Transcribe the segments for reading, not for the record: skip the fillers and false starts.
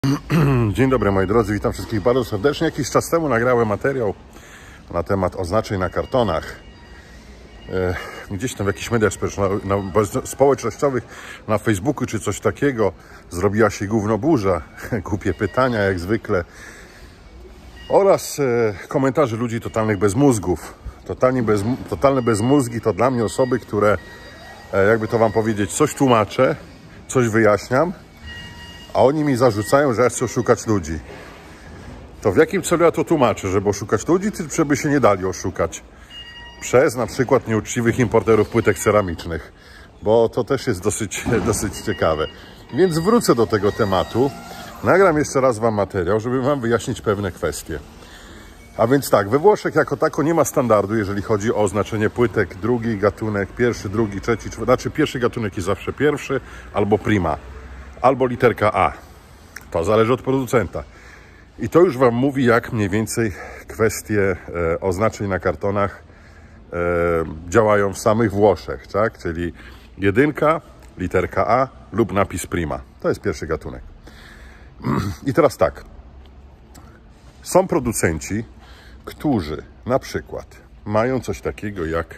Dzień dobry moi drodzy, witam wszystkich bardzo serdecznie. Jakiś czas temu nagrałem materiał na temat oznaczeń na kartonach. Gdzieś tam w jakichś mediach społecznościowych, na Facebooku czy coś takiego zrobiła się gównoburza, głupie pytania jak zwykle oraz komentarze ludzi totalnych bezmózgów. Totalne bezmózgi to dla mnie osoby, które, jakby to wam powiedzieć, coś tłumaczę, coś wyjaśniam, a oni mi zarzucają, że ja chcę oszukać ludzi. To w jakim celu ja to tłumaczę? Żeby oszukać ludzi, czy żeby się nie dali oszukać? Przez na przykład nieuczciwych importerów płytek ceramicznych. Bo to też jest dosyć ciekawe. Więc wrócę do tego tematu. Nagram jeszcze raz wam materiał, żeby wam wyjaśnić pewne kwestie. A więc tak, we Włoszech jako tako nie ma standardu, jeżeli chodzi o oznaczenie płytek. Drugi gatunek, pierwszy, drugi, trzeci, czwarty. Znaczy pierwszy gatunek jest zawsze pierwszy, albo prima, albo literka A. To zależy od producenta. I to już wam mówi, jak mniej więcej kwestie oznaczeń na kartonach działają w samych Włoszech, tak? Czyli jedynka, literka A lub napis prima. To jest pierwszy gatunek. I teraz tak. Są producenci, którzy na przykład mają coś takiego jak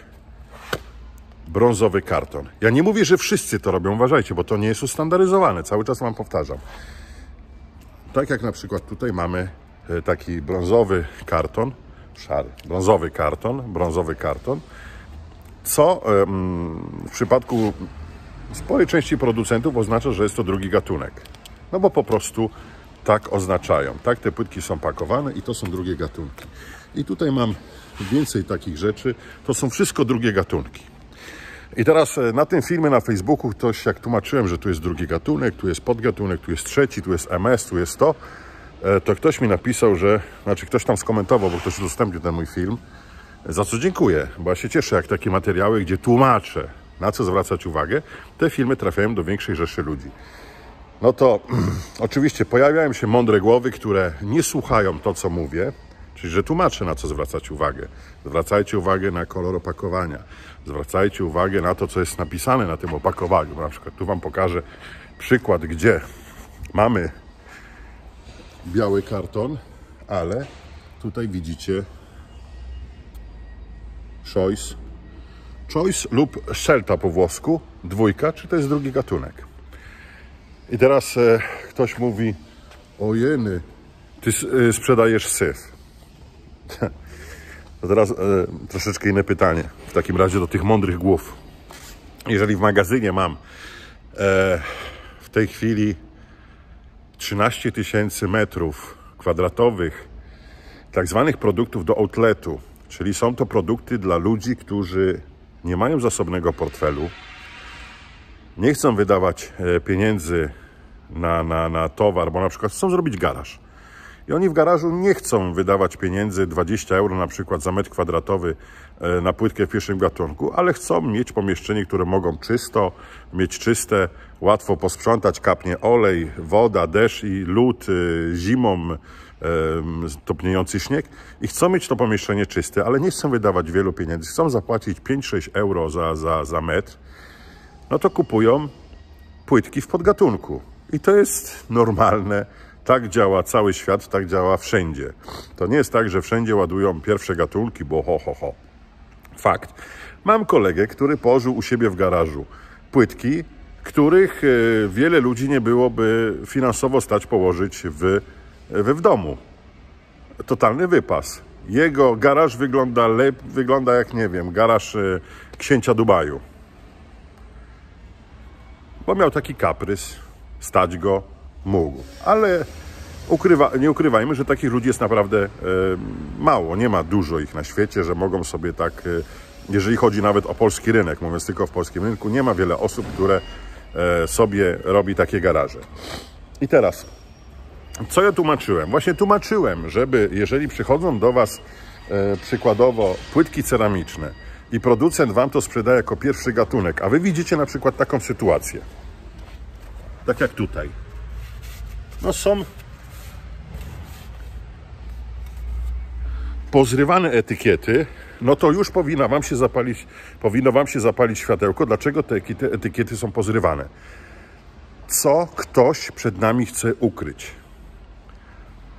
brązowy karton. Ja nie mówię, że wszyscy to robią, uważajcie, bo to nie jest ustandaryzowane. Cały czas wam powtarzam. Tak jak na przykład tutaj mamy taki brązowy karton, szary, brązowy karton, co w przypadku sporej części producentów oznacza, że jest to drugi gatunek. No bo po prostu tak oznaczają. Tak te płytki są pakowane i to są drugie gatunki. I tutaj mam więcej takich rzeczy. To są wszystko drugie gatunki. I teraz na tym filmie na Facebooku ktoś, jak tłumaczyłem, że tu jest drugi gatunek, tu jest podgatunek, tu jest trzeci, tu jest MS, tu jest to ktoś mi napisał, że, znaczy ktoś tam skomentował, bo ktoś udostępnił ten mój film, za co dziękuję, bo ja się cieszę, jak takie materiały, gdzie tłumaczę, na co zwracać uwagę, te filmy trafiają do większej rzeszy ludzi. No to oczywiście pojawiają się mądre głowy, które nie słuchają to, co mówię, czyli że tłumaczę, na co zwracać uwagę. Zwracajcie uwagę na kolor opakowania. Zwracajcie uwagę na to, co jest napisane na tym opakowaniu. Na przykład tu wam pokażę przykład, gdzie mamy biały karton, ale tutaj widzicie choice lub scelta po włosku, dwójka, czy to jest drugi gatunek. I teraz ktoś mówi, ojeny, ty sprzedajesz syf. To teraz troszeczkę inne pytanie, w takim razie do tych mądrych głów. Jeżeli w magazynie mam w tej chwili 13 000 metrów kwadratowych tak zwanych produktów do outletu, czyli są to produkty dla ludzi, którzy nie mają zasobnego portfelu, nie chcą wydawać pieniędzy na towar, bo na przykład chcą zrobić garaż. I oni w garażu nie chcą wydawać pieniędzy 20 euro na przykład za metr kwadratowy na płytkę w pierwszym gatunku, ale chcą mieć pomieszczenie, które mogą mieć czyste, łatwo posprzątać, kapnie olej, woda, deszcz i lód, zimą topniejący śnieg i chcą mieć to pomieszczenie czyste, ale nie chcą wydawać wielu pieniędzy, chcą zapłacić 5-6 euro za metr, no to kupują płytki w podgatunku. I to jest normalne. Tak działa cały świat, tak działa wszędzie. To nie jest tak, że wszędzie ładują pierwsze gatunki, bo ho. Fakt. Mam kolegę, który położył u siebie w garażu płytki, których wiele ludzi nie byłoby finansowo stać położyć w domu. Totalny wypas. Jego garaż wygląda jak, nie wiem, garaż księcia Dubaju. Bo miał taki kaprys, stać go mógł. Ale nie ukrywajmy, że takich ludzi jest naprawdę mało. Nie ma dużo ich na świecie, że mogą sobie tak, jeżeli chodzi nawet o polski rynek, mówiąc tylko w polskim rynku, nie ma wiele osób, które sobie robi takie garaże. I teraz, co ja tłumaczyłem? Właśnie tłumaczyłem, żeby, jeżeli przychodzą do was przykładowo płytki ceramiczne i producent wam to sprzedaje jako pierwszy gatunek, a wy widzicie na przykład taką sytuację, tak jak tutaj. No są pozrywane etykiety, no to już powinno wam się zapalić światełko, dlaczego te etykiety są pozrywane. Co ktoś przed nami chce ukryć.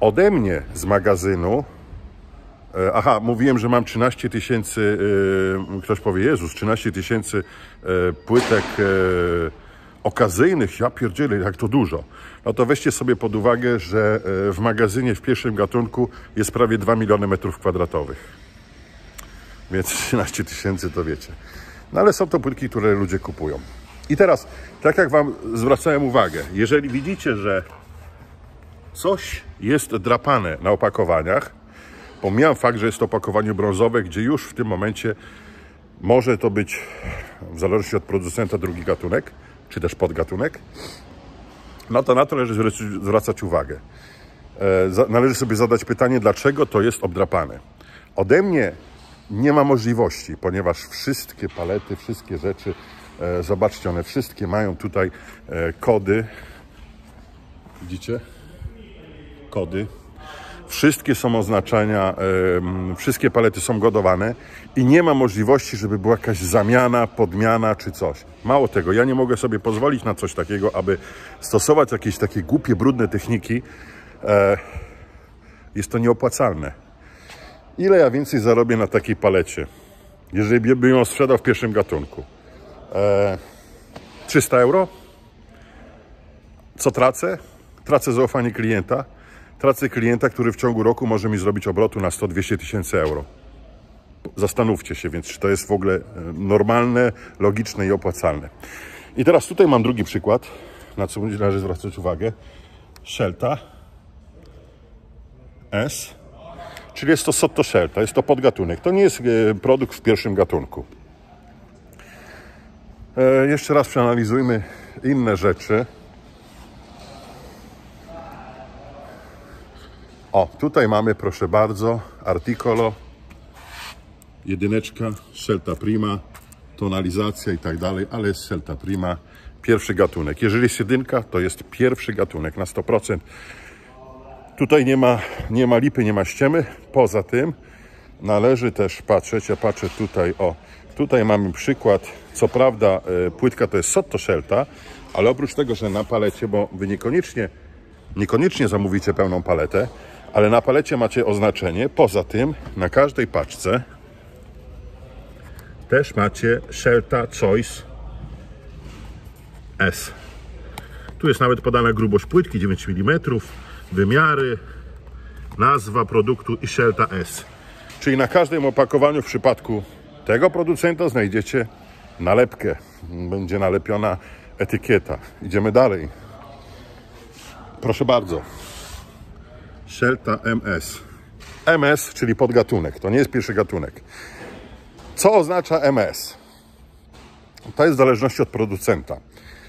ode mnie z magazynu, aha, mówiłem, że mam 13 tysięcy, ktoś powie, Jezus, 13 tysięcy płytek okazyjnych, ja pierdzielę, jak to dużo. No to weźcie sobie pod uwagę, że w magazynie w pierwszym gatunku jest prawie 2 miliony metrów kwadratowych. Więc 13 tysięcy to wiecie. No ale są to płytki, które ludzie kupują. I teraz, tak jak wam zwracałem uwagę, jeżeli widzicie, że coś jest drapane na opakowaniach, pomijam fakt, że jest to opakowanie brązowe, gdzie już w tym momencie może to być, w zależności od producenta, drugi gatunek, czy też podgatunek, no to na to należy zwracać uwagę. Należy sobie zadać pytanie, dlaczego to jest obdrapane. Ode mnie nie ma możliwości, ponieważ wszystkie palety, wszystkie rzeczy, zobaczcie, one wszystkie mają tutaj kody. Widzicie? Kody. Wszystkie są oznaczenia, wszystkie palety są godowane i nie ma możliwości, żeby była jakaś zamiana, podmiana czy coś. Mało tego, ja nie mogę sobie pozwolić na coś takiego, aby stosować jakieś takie głupie, brudne techniki. Jest to nieopłacalne. Ile ja więcej zarobię na takiej palecie, jeżeli bym ją sprzedał w pierwszym gatunku? 300 euro? Co tracę? Tracę zaufanie klienta. Tracę klienta, który w ciągu roku może mi zrobić obrotu na 100-200 tysięcy euro. Zastanówcie się więc, czy to jest w ogóle normalne, logiczne i opłacalne. I teraz tutaj mam drugi przykład, na co należy zwracać uwagę. Shelta S, czyli jest to Sotto Shelta, jest to podgatunek. To nie jest produkt w pierwszym gatunku. Jeszcze raz przeanalizujmy inne rzeczy. O, tutaj mamy, proszę bardzo, Articolo, jedyneczka, Scelta Prima, tonalizacja i tak dalej, ale jest Scelta Prima, pierwszy gatunek. Jeżeli jest jedynka, to jest pierwszy gatunek na 100%. Tutaj nie ma lipy, nie ma ściemy. Poza tym należy też patrzeć, ja patrzę tutaj, o, tutaj mamy przykład, co prawda płytka to jest Sotto Scelta, ale oprócz tego, że na palecie, bo wy niekoniecznie zamówicie pełną paletę, ale na palecie macie oznaczenie. Poza tym na każdej paczce też macie Scelta Choice S. Tu jest nawet podana grubość płytki 9 mm, wymiary, nazwa produktu i Scelta S. Czyli na każdym opakowaniu w przypadku tego producenta znajdziecie nalepkę. Będzie nalepiona etykieta. Idziemy dalej. Proszę bardzo. Scelta MS. MS, czyli podgatunek. To nie jest pierwszy gatunek. Co oznacza MS? To jest w zależności od producenta.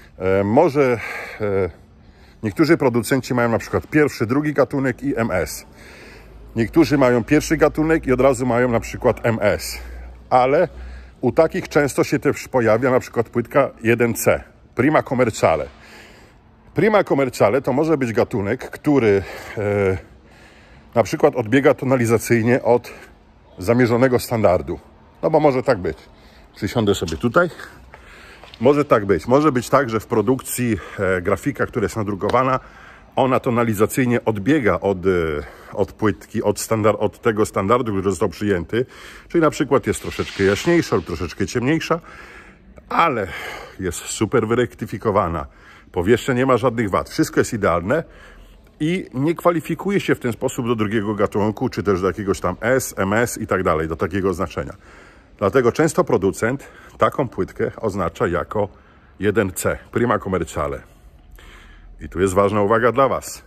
Niektórzy producenci mają na przykład pierwszy, drugi gatunek i MS. Niektórzy mają pierwszy gatunek i od razu mają na przykład MS. Ale u takich często się też pojawia na przykład płytka 1C. Prima Commerciale. Prima Commerciale to może być gatunek, który na przykład odbiega tonalizacyjnie od zamierzonego standardu. No bo może tak być. Przysiądę sobie tutaj. Może tak być. Może być tak, że w produkcji grafika, która jest nadrukowana, ona tonalizacyjnie odbiega od płytki, od tego standardu, który został przyjęty. Czyli na przykład jest troszeczkę jaśniejsza lub troszeczkę ciemniejsza, ale jest super wyrektyfikowana. Powierzchnia nie ma żadnych wad. Wszystko jest idealne i nie kwalifikuje się w ten sposób do drugiego gatunku, czy też do jakiegoś tam S, MS i tak dalej, do takiego oznaczenia. Dlatego często producent taką płytkę oznacza jako 1C, Prima Commerciale. I tu jest ważna uwaga dla Was.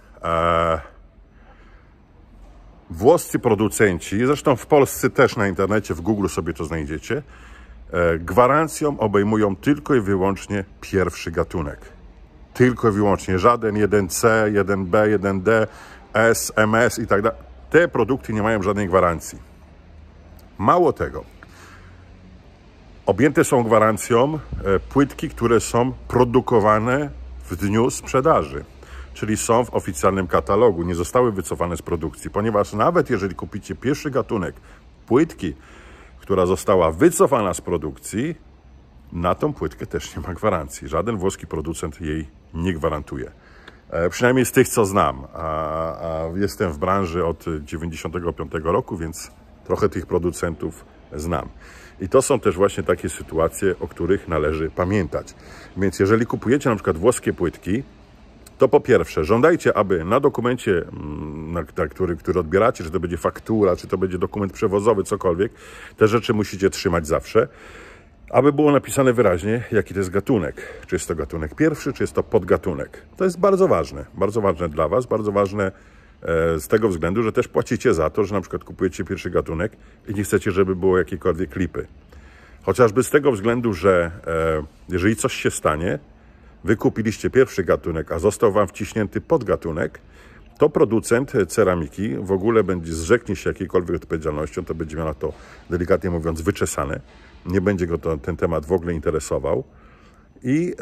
Włoscy producenci, zresztą w Polsce też na internecie, w Google sobie to znajdziecie, gwarancją obejmują tylko i wyłącznie pierwszy gatunek. Tylko i wyłącznie. Żaden 1C, 1B, 1D, S, MS i tak dalej. Te produkty nie mają żadnej gwarancji. Mało tego. Objęte są gwarancją płytki, które są produkowane w dniu sprzedaży. Czyli są w oficjalnym katalogu, nie zostały wycofane z produkcji. Ponieważ nawet jeżeli kupicie pierwszy gatunek płytki, która została wycofana z produkcji, na tą płytkę też nie ma gwarancji. Żaden włoski producent jej nie gwarantuje. Przynajmniej z tych, co znam. A jestem w branży od 95 roku, więc trochę tych producentów znam. I to są też właśnie takie sytuacje, o których należy pamiętać. Więc jeżeli kupujecie na przykład włoskie płytki, to po pierwsze, żądajcie, aby na dokumencie, który odbieracie, czy to będzie faktura, czy to będzie dokument przewozowy, cokolwiek, te rzeczy musicie trzymać zawsze, aby było napisane wyraźnie, jaki to jest gatunek. Czy jest to gatunek pierwszy, czy jest to podgatunek. To jest bardzo ważne dla Was, bardzo ważne z tego względu, że też płacicie za to, że na przykład kupujecie pierwszy gatunek i nie chcecie, żeby było jakiejkolwiek klipy. Chociażby z tego względu, że jeżeli coś się stanie, wy kupiliście pierwszy gatunek, a został Wam wciśnięty podgatunek, to producent ceramiki w ogóle zrzeknie się jakiejkolwiek odpowiedzialnością, to będzie miał na to, delikatnie mówiąc, wyczesane. Nie będzie go ten temat w ogóle interesował. I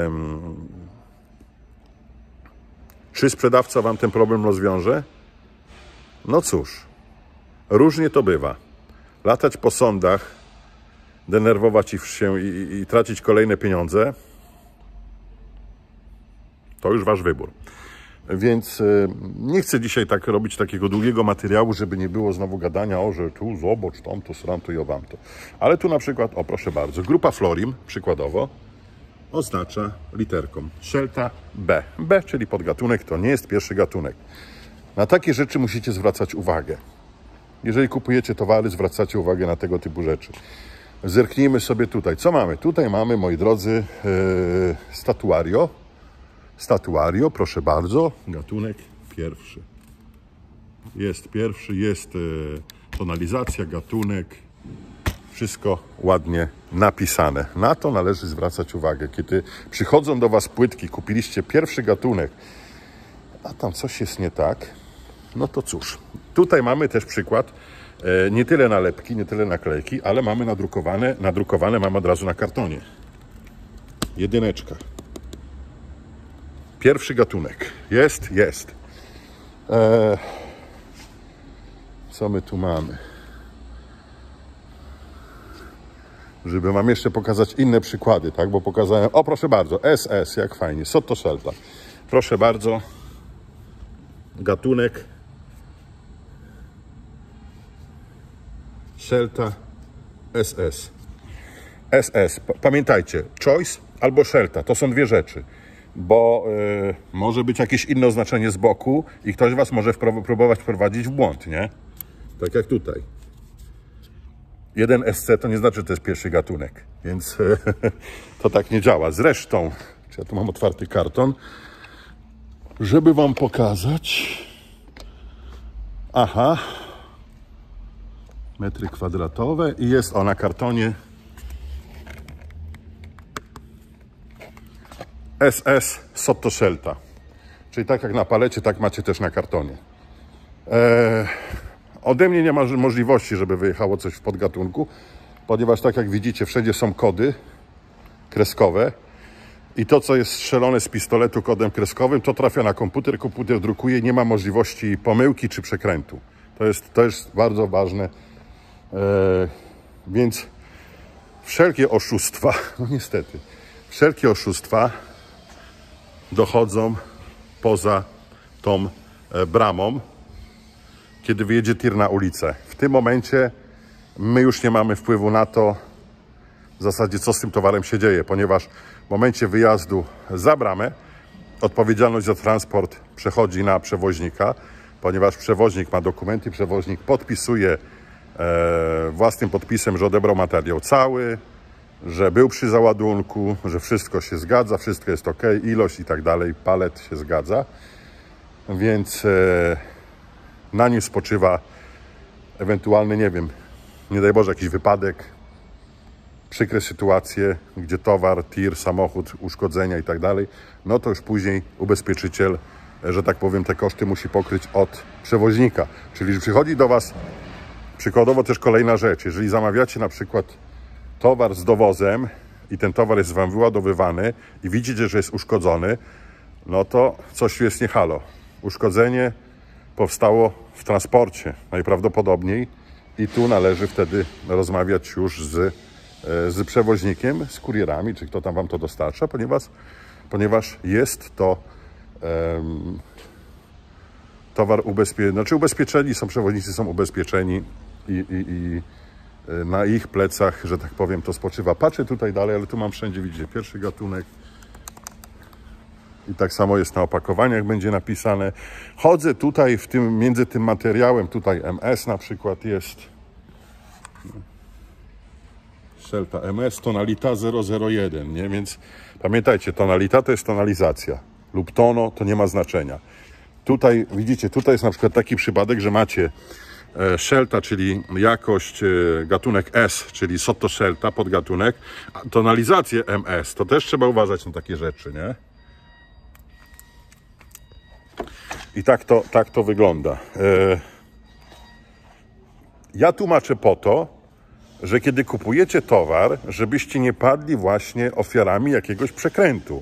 czy sprzedawca Wam ten problem rozwiąże? No cóż, różnie to bywa. Latać po sądach, denerwować się i tracić kolejne pieniądze, to już Wasz wybór. Więc nie chcę dzisiaj tak robić takiego długiego materiału, żeby nie było znowu gadania, o, że tu zobacz, tamto, sramto i owamto. Ale tu na przykład, o proszę bardzo, grupa Florim, przykładowo, oznacza literką Shelta B. B, czyli podgatunek, to nie jest pierwszy gatunek. Na takie rzeczy musicie zwracać uwagę. Jeżeli kupujecie towary, zwracacie uwagę na tego typu rzeczy. Zerknijmy sobie tutaj. Co mamy? Tutaj mamy, moi drodzy, statuario. Statuario, proszę bardzo, gatunek pierwszy. Jest pierwszy, jest tonalizacja, gatunek, wszystko ładnie napisane. Na to należy zwracać uwagę. Kiedy przychodzą do Was płytki, kupiliście pierwszy gatunek, a tam coś jest nie tak, no to cóż. Tutaj mamy też przykład, nie tyle nalepki, nie tyle naklejki, ale mamy nadrukowane mamy od razu na kartonie. Jedyneczka. Pierwszy gatunek. Jest. Co my tu mamy? Żeby Wam jeszcze pokazać inne przykłady, tak? Bo pokazałem... O, proszę bardzo, SS, jak fajnie. Sotto Shelta. Proszę bardzo. Gatunek. Shelta SS. SS. Pamiętajcie, Choice albo Shelta. To są dwie rzeczy. Bo może być jakieś inne oznaczenie z boku i ktoś Was może próbować wprowadzić w błąd, nie? Tak jak tutaj. Jeden SC to nie znaczy, że to jest pierwszy gatunek, więc to tak nie działa. Zresztą, czy ja tu mam otwarty karton, żeby Wam pokazać. Aha. Metry kwadratowe i jest na kartonie SS Sotto Shelta. Czyli tak jak na palecie, tak macie też na kartonie. Ode mnie nie ma możliwości, żeby wyjechało coś w podgatunku, ponieważ tak jak widzicie, wszędzie są kody kreskowe i to, co jest strzelone z pistoletu kodem kreskowym, to trafia na komputer, komputer drukuje, nie ma możliwości pomyłki czy przekrętu. To jest bardzo ważne. Więc wszelkie oszustwa, no niestety, wszelkie oszustwa dochodzą poza tą bramą, kiedy wyjedzie tir na ulicę. W tym momencie my już nie mamy wpływu na to, w zasadzie co z tym towarem się dzieje, ponieważ w momencie wyjazdu za bramę odpowiedzialność za transport przechodzi na przewoźnika, ponieważ przewoźnik ma dokumenty, przewoźnik podpisuje własnym podpisem, że odebrał materiał cały, że był przy załadunku, że wszystko się zgadza, wszystko jest ok, ilość i tak dalej, palet się zgadza, więc na nim spoczywa ewentualny, nie wiem, nie daj Boże, jakiś wypadek, przykre sytuacje, gdzie towar, tir, samochód, uszkodzenia i tak dalej, no to już później ubezpieczyciel, że tak powiem, te koszty musi pokryć od przewoźnika. Czyli przychodzi do Was, przykładowo też kolejna rzecz, jeżeli zamawiacie na przykład towar z dowozem i ten towar jest Wam wyładowywany i widzicie, że jest uszkodzony, no to coś jest nie halo. Uszkodzenie powstało w transporcie najprawdopodobniej i tu należy wtedy rozmawiać już z przewoźnikiem, z kurierami, czy kto tam Wam to dostarcza, ponieważ jest to towar ubezpieczony, znaczy ubezpieczeni są, przewoźnicy są ubezpieczeni i na ich plecach, że tak powiem, to spoczywa. Patrzę tutaj dalej, ale tu mam wszędzie, widzicie, pierwszy gatunek. I tak samo jest na opakowaniach, będzie napisane. Chodzę tutaj między tym materiałem, tutaj MS na przykład jest. Szelta MS, tonalita 001, nie? Więc pamiętajcie, tonalita to jest tonalizacja lub tono to nie ma znaczenia. Tutaj widzicie, tutaj jest na przykład taki przypadek, że macie szelta, czyli jakość, gatunek S, czyli Sotto Scelta, podgatunek, a tonalizację MS, to też trzeba uważać na takie rzeczy, nie? I tak to wygląda. Ja tłumaczę po to, że kiedy kupujecie towar, żebyście nie padli właśnie ofiarami jakiegoś przekrętu.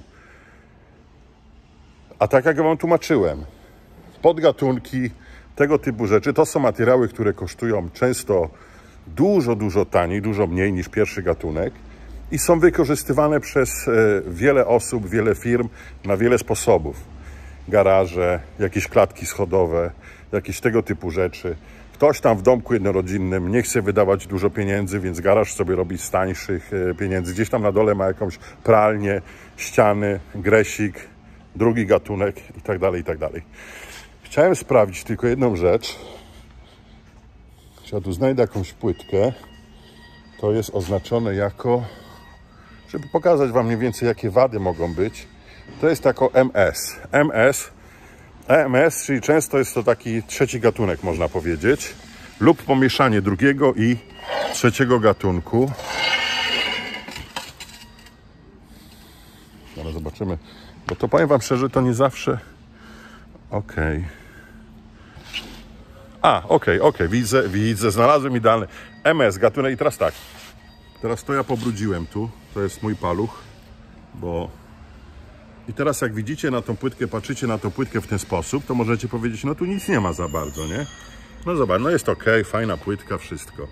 A tak jak wam tłumaczyłem, podgatunki, tego typu rzeczy, to są materiały, które kosztują często dużo taniej, dużo mniej niż pierwszy gatunek i są wykorzystywane przez wiele osób, wiele firm na wiele sposobów. Garaże, jakieś klatki schodowe, jakieś tego typu rzeczy. Ktoś tam w domku jednorodzinnym nie chce wydawać dużo pieniędzy, więc garaż sobie robi z tańszych pieniędzy. Gdzieś tam na dole ma jakąś pralnię, ściany, gresik, drugi gatunek i tak dalej, i tak dalej. Chciałem sprawdzić tylko jedną rzecz. Ja tu znajdę jakąś płytkę. To jest oznaczone jako, żeby pokazać wam mniej więcej, jakie wady mogą być. To jest jako MS. MS, czyli często jest to taki trzeci gatunek, można powiedzieć, lub pomieszanie drugiego i trzeciego gatunku. Ale zobaczymy, bo to powiem wam szczerze, to nie zawsze. Okej, widzę, znalazłem idealny MS, gatunek. I teraz tak, teraz to ja pobrudziłem tu, to jest mój paluch, bo i teraz jak widzicie na tą płytkę, patrzycie na tą płytkę w ten sposób, to możecie powiedzieć, no tu nic nie ma za bardzo, nie? No zobacz, no jest ok, fajna płytka, wszystko.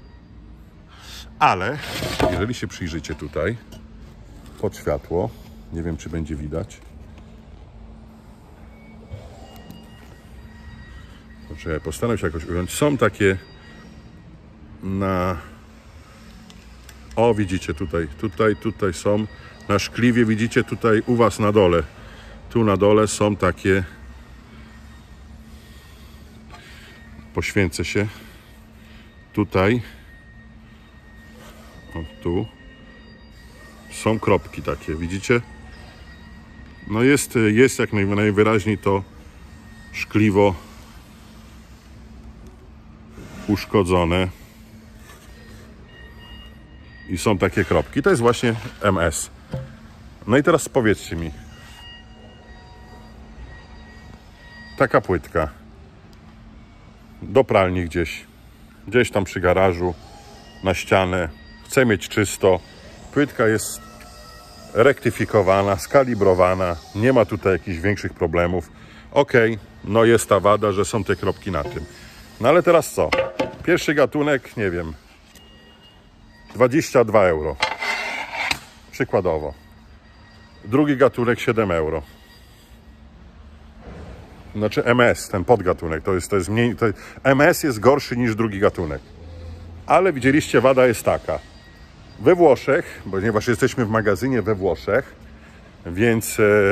Ale jeżeli się przyjrzycie tutaj pod światło, nie wiem czy będzie widać. Poczekaj, postaram się jakoś ująć. Są takie na... O, widzicie tutaj są na szkliwie, widzicie tutaj u was na dole. Tu na dole są takie... Poświęcę się. Tutaj. O, tu. Są kropki takie, widzicie? No jest jak najwyraźniej to szkliwo uszkodzone. I są takie kropki. To jest właśnie MS. No i teraz powiedzcie mi. Taka płytka. Do pralni gdzieś tam przy garażu, na ścianę. Chcę mieć czysto. Płytka jest rektyfikowana, skalibrowana. Nie ma tutaj jakichś większych problemów. Okej, no jest ta wada, że są te kropki na tym. No ale teraz co? Pierwszy gatunek, nie wiem, 22 euro. Przykładowo. Drugi gatunek 7 euro. Znaczy MS, ten podgatunek, to jest mniej. MS jest gorszy niż drugi gatunek. Ale widzieliście, wada jest taka. We Włoszech, ponieważ jesteśmy w magazynie we Włoszech, więc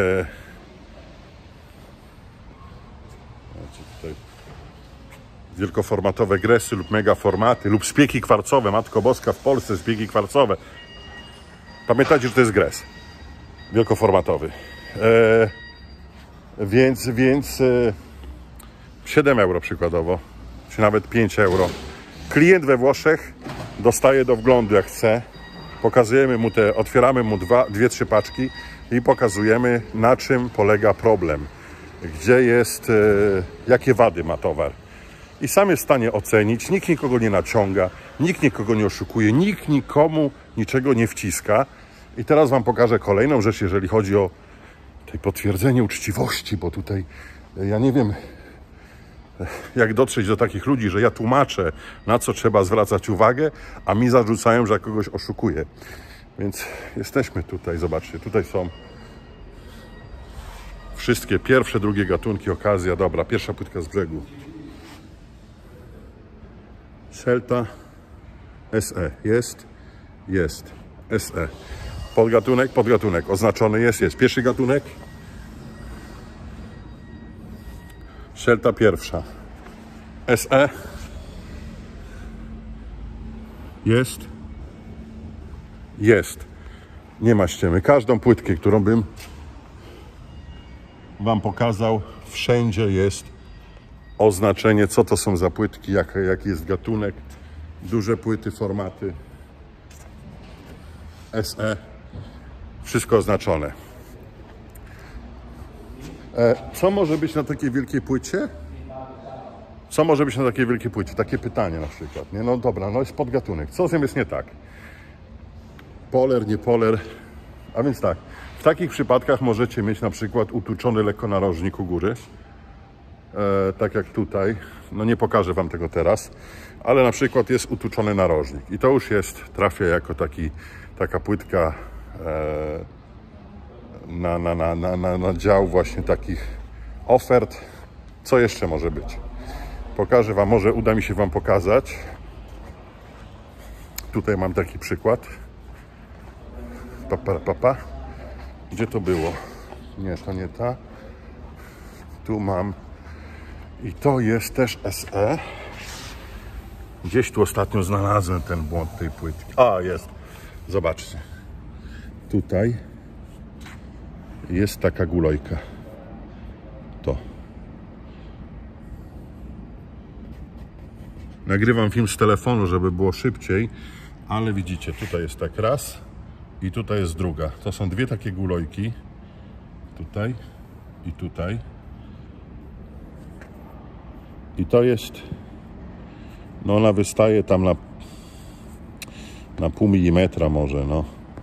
tutaj wielkoformatowe gresy lub megaformaty lub szpiegi kwarcowe. Matko Boska, w Polsce szpiegi kwarcowe. Pamiętajcie, że to jest gres wielkoformatowy. Więc 7 euro przykładowo, czy nawet 5 euro. Klient we Włoszech dostaje do wglądu jak chce. Pokazujemy mu otwieramy mu 2-3 paczki i pokazujemy, na czym polega problem. Gdzie jest, jakie wady ma towar. I sam jest w stanie ocenić. Nikt nikogo nie naciąga, nikt nikogo nie oszukuje, nikt nikomu niczego nie wciska. I teraz wam pokażę kolejną rzecz, jeżeli chodzi o potwierdzenie uczciwości, bo tutaj ja nie wiem, jak dotrzeć do takich ludzi, że ja tłumaczę, na co trzeba zwracać uwagę, a mi zarzucają, że ja kogoś oszukuję. Więc jesteśmy tutaj, zobaczcie, tutaj są Wszystkie pierwsze, drugie gatunki, okazja. Dobra, pierwsza płytka z brzegu. Shelta SE. Jest. SE. Podgatunek. Oznaczony jest. Pierwszy gatunek. Shelta pierwsza. SE. Jest. Nie ma ściemy. Każdą płytkę, którą bym wam pokazał, wszędzie jest oznaczenie, co to są za płytki, jaki jest gatunek. Duże płyty, formaty. SE. Wszystko oznaczone. Co może być na takiej wielkiej płycie? Takie pytanie na przykład. Nie? No dobra, no jest podgatunek. Co z nim jest nie tak? Poler, nie poler. A więc tak, w takich przypadkach możecie mieć na przykład utuczony lekko narożnik u góry. Tak jak tutaj. No nie pokażę wam tego teraz. Ale na przykład jest utuczony narożnik. I to już trafia jako taka płytka na dział właśnie takich ofert. Co jeszcze może być? Pokażę wam, może uda mi się wam pokazać. Tutaj mam taki przykład. Gdzie to było? Nie, to nie ta. Tu mam. I to jest też SE. Gdzieś tu ostatnio znalazłem ten błąd tej płytki. A, jest. Zobaczcie. Tutaj jest taka gulojka. To. Nagrywam film z telefonu, żeby było szybciej, ale widzicie, tutaj jest tak raz i tutaj jest druga. To są dwie takie gulojki. Tutaj i tutaj. I to jest, no ona wystaje tam na pół milimetra może, no.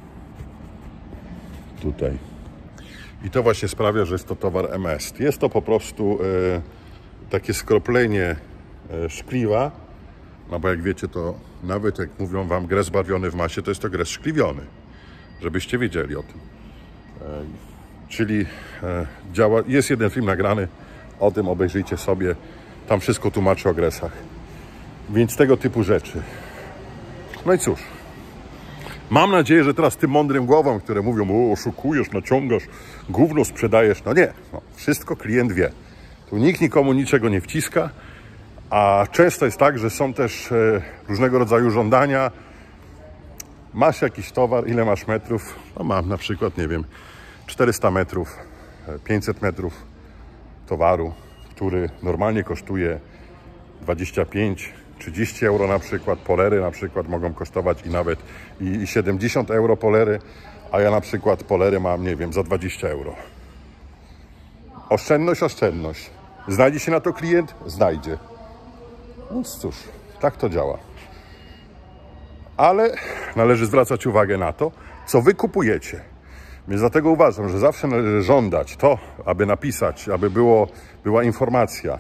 Tutaj. I to właśnie sprawia, że jest to towar MS. Jest to po prostu takie skroplenie szkliwa, no bo jak wiecie, to nawet jak mówią wam gres barwiony w masie, to jest to gres szkliwiony, żebyście wiedzieli o tym. Czyli działa, jest jeden film nagrany o tym, obejrzyjcie sobie, tam wszystko tłumaczy o gresach. Więc tego typu rzeczy. No i cóż, mam nadzieję, że teraz tym mądrym głowom, które mówią, o, oszukujesz, naciągasz, gówno sprzedajesz. No nie, no, wszystko klient wie. Tu nikt nikomu niczego nie wciska, a często jest tak, że są też różnego rodzaju żądania. Masz jakiś towar, ile masz metrów? No mam na przykład, nie wiem, 400 metrów, 500 metrów towaru, który normalnie kosztuje 25-30 euro na przykład. Polery na przykład mogą kosztować i nawet i 70 euro polery, a ja na przykład polery mam, nie wiem, za 20 euro. Oszczędność. Znajdzie się na to klient? Znajdzie. No cóż, tak to działa. Ale należy zwracać uwagę na to, co wy kupujecie. Więc dlatego uważam, że zawsze należy żądać to, aby napisać, aby była informacja,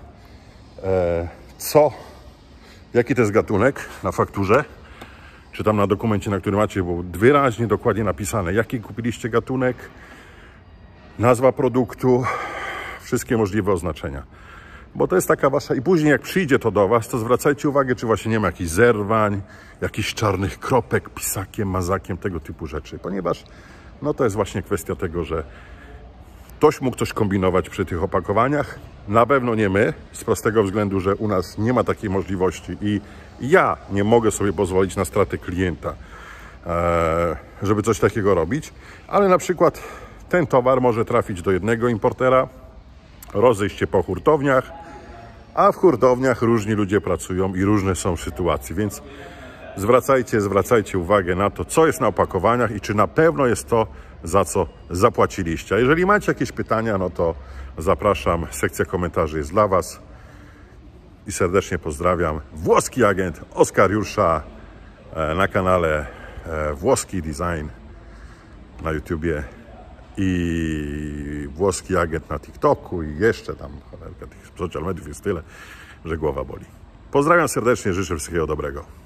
jaki to jest gatunek na fakturze, czy tam na dokumencie, na którym macie, bo wyraźnie, dokładnie napisane, jaki kupiliście gatunek, nazwa produktu, wszystkie możliwe oznaczenia. Bo to jest taka wasza... I później jak przyjdzie to do was, to zwracajcie uwagę, czy właśnie nie ma jakichś zerwań, jakichś czarnych kropek, pisakiem, mazakiem, tego typu rzeczy. Ponieważ no to jest właśnie kwestia tego, że ktoś mógł coś kombinować przy tych opakowaniach. Na pewno nie my, z prostego względu, że u nas nie ma takiej możliwości i ja nie mogę sobie pozwolić na stratę klienta, żeby coś takiego robić. Ale na przykład ten towar może trafić do jednego importera, rozejść się po hurtowniach, a w hurtowniach różni ludzie pracują i różne są sytuacje, więc zwracajcie uwagę na to, co jest na opakowaniach i czy na pewno jest to, za co zapłaciliście. A jeżeli macie jakieś pytania, no to zapraszam, sekcja komentarzy jest dla was i serdecznie pozdrawiam. Włoski agent Oskar Jursza na kanale Włoski Design na YouTubie i Włoski agent na TikToku i jeszcze tam tych social mediów jest tyle, że głowa boli. Pozdrawiam serdecznie, życzę wszystkiego dobrego.